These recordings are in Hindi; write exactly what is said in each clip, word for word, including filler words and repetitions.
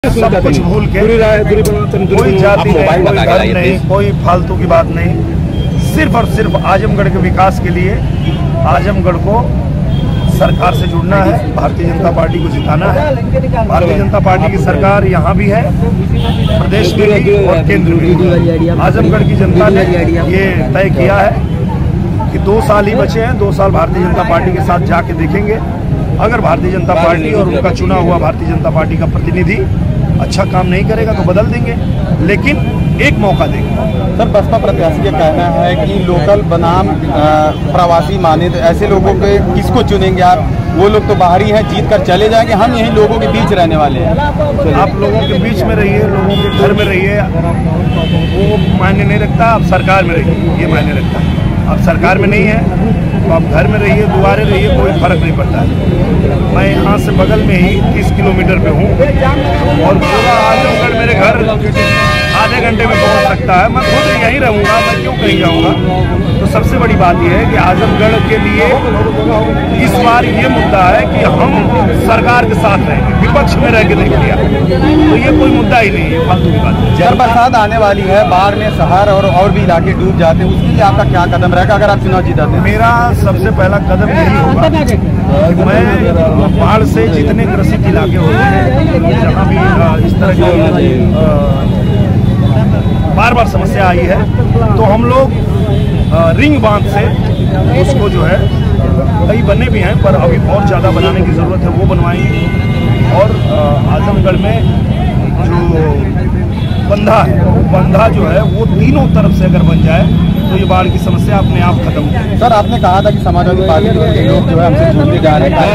सब कुछ भूल के कोई जाति नहीं, कोई धर्म नहीं, कोई फालतू की बात नहीं, सिर्फ और सिर्फ आजमगढ़ के विकास के लिए आजमगढ़ को सरकार से जुड़ना है, भारतीय जनता पार्टी को जिताना है। भारतीय जनता पार्टी की सरकार यहाँ भी है, प्रदेश में भी और केंद्र में भी। आजमगढ़ की जनता ने ये तय किया है कि दो साल ही बचे हैं, दो साल भारतीय जनता पार्टी के साथ जाके देखेंगे। अगर भारतीय जनता पार्टी और उनका चुना हुआ भारतीय जनता पार्टी का प्रतिनिधि अच्छा काम नहीं करेगा तो बदल देंगे, लेकिन एक मौका देंगे। सर, बसपा प्रत्याशी का कहना है कि लोकल बनाम प्रवासी माने, तो ऐसे लोगों के किसको चुनेंगे आप? वो लोग तो बाहरी हैं, जीत कर चले जाएंगे, हम यही लोगों के बीच रहने वाले हैं। आप लोगों के बीच में रहिए, लोगों के घर में रहिए, वो मायने नहीं रखता। आप सरकार में रहिए, ये मायने रखता है। आप सरकार में नहीं है तो आप घर में रहिए, दुआरे रहिए, कोई फर्क नहीं पड़ता है। मैं यहाँ से बगल में ही तीस किलोमीटर पे हूँ और पूरा आजमगढ़ मेरे घर आधे घंटे में पहुँच सकता है। मैं खुद यहीं रहूँगा, मैं क्यों कहीं जाऊँगा। तो सबसे बड़ी बात यह है कि आजमगढ़ के लिए इस बार ये मुद्दा है कि हम सरकार के साथ रहेंगे, विपक्ष में रह के नहीं किया, तो ये कोई मुद्दा ही नहीं है, फालतू की बात है। जब बरसात आने वाली है, बाढ़ में शहर और और भी इलाके डूब जाते हैं, उसके लिए आपका क्या कदम रहेगा अगर आप चुनाव जीताते हैं? मेरा सबसे पहला कदम यही होगा कि मैं बाढ़ से जितने ग्रसित इलाके होते हैं, जहाँ भी इस तरह की बार बार समस्या आई है, तो हम लोग रिंग बांध से उसको जो है, कई बने भी हैं पर अभी बहुत ज़्यादा बनाने की ज़रूरत है, वो बनवाएंगे। और आजमगढ़ में जो बंधा है, वो बंधा जो है वो तीनों तरफ से अगर बन जाए तो ये बाढ़ की समस्या अपने आप खत्म हो जाए। सर, आपने कहा था कि समाजवादी पार्टी के लोग जो है हमसे छूटते जा रहे हैं,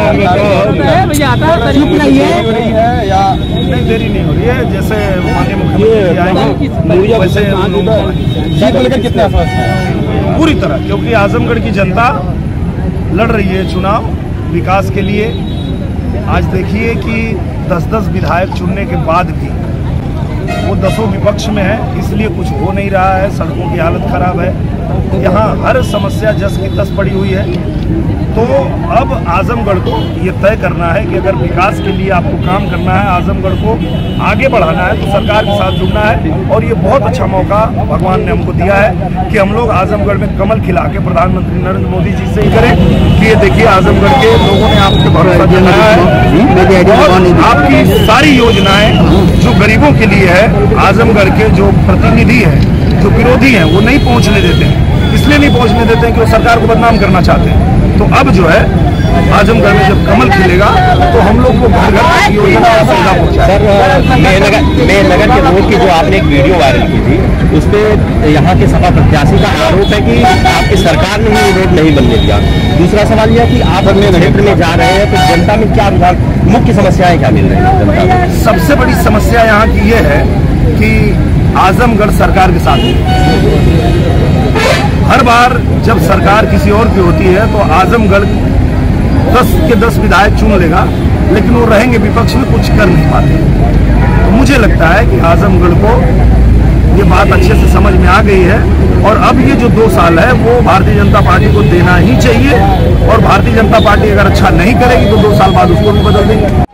है या नहीं, देरी नहीं हो रही है। जैसे माननीय मुख्यमंत्री आएंगे वैसे जीत को लेकर कितने आश्वस्त हैं? पूरी तरह, क्योंकि आजमगढ़ की जनता लड़ रही है चुनाव विकास के लिए। आज देखिए कि दस दस विधायक चुनने के बाद भी वो दसों विपक्ष में है, इसलिए कुछ हो नहीं रहा है। सड़कों की हालत खराब है, यहाँ हर समस्या जस की तस पड़ी हुई है। तो अब आजमगढ़ को ये तय करना है कि अगर विकास के लिए आपको काम करना है, आजमगढ़ को आगे बढ़ाना है, तो सरकार के साथ जुड़ना है। और ये बहुत अच्छा मौका भगवान ने हमको दिया है कि हम लोग आजमगढ़ में कमल खिला के प्रधानमंत्री नरेंद्र मोदी जी से ही करें कि ये देखिए आजमगढ़ के लोगों ने आपके भरोसा जताया है और आपकी सारी योजनाएं जो गरीबों के लिए है, आजमगढ़ के जो प्रतिनिधि हैं, जो विरोधी हैं, वो नहीं पहुंचने देते हैं। इसलिए नहीं पहुंचने देते हैं कि वो सरकार को बदनाम करना चाहते हैं। तो अब जो है आजमगढ़ में जब कमल खिलेगा तो हम लोग को घर घर योजना सुविधा पहुँचाए। सर, मेहनगर के रोड की जो आपने एक वीडियो वायरल की थी, उस पर यहाँ के सपा प्रत्याशी का आरोप है कि आपकी सरकार ने ही रोड नहीं बनने दिया। दूसरा सवाल यह है कि आप अपने क्षेत्र में जा रहे हैं तो जनता में क्या मुख्य समस्याएं क्या मिल रही है जनता को? सबसे बड़ी समस्या यहाँ की ये है कि आजमगढ़ सरकार के साथ है। हर बार जब सरकार किसी और की होती है तो आजमगढ़ दस के दस विधायक चुन लेगा, लेकिन वो रहेंगे विपक्ष में, कुछ कर नहीं पाते। तो मुझे लगता है कि आजमगढ़ को ये बात अच्छे से समझ में आ गई है और अब ये जो दो साल है वो भारतीय जनता पार्टी को देना ही चाहिए। और भारतीय जनता पार्टी अगर अच्छा नहीं करेगी तो दो साल बाद उसको भी बदल देंगे।